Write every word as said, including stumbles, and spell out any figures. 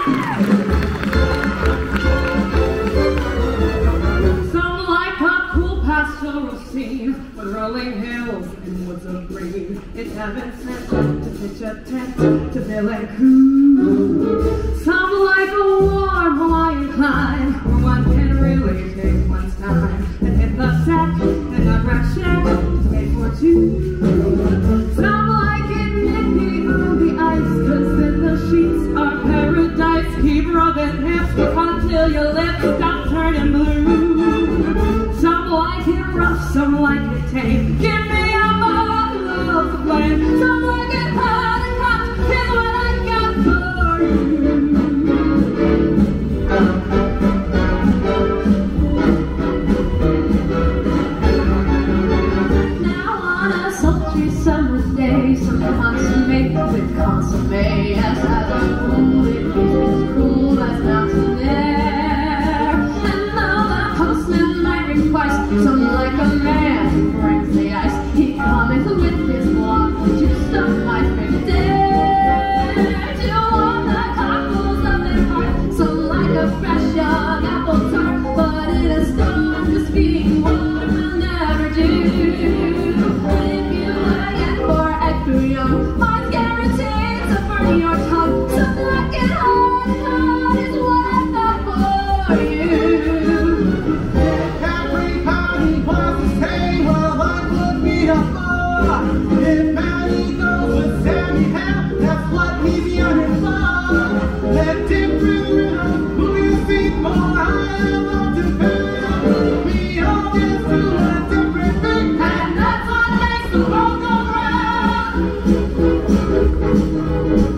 With rolling hills and woods of green, it's heaven sent to pitch a tent to feel and cool. Some like a warm Hawaiian climb, where one can really take one's time and hit the sack and unwrap shack to make for two. Some like it nippy on the ice, cause then the sheets are paradise. Keep rubbing hips until your lips stop turning blue. Some like it rough, some like it tame. Give me a bottle of the flame. Some like it hot and hot. Here's what I got for you. Now on a sultry summer day, some consummate with consomme. As as a pool, it is cool as mountain air. And though the postman might ring twice, some like a man who brings the ice. He cometh with his block to stop my favorite day. To warm the cockles of their heart, some like a fresh young apple tart. But in a storm, this feeding water will never do. But if you like it for extra young, mine's guaranteed to burn your tongue. Some like it hot and hot is what I thought for you. If Maddie goes with Sammy Hap, that's what he's yearning for. Let different rhythms who you see more I want to feel. We all just do a different thing, and that's what makes the world go round.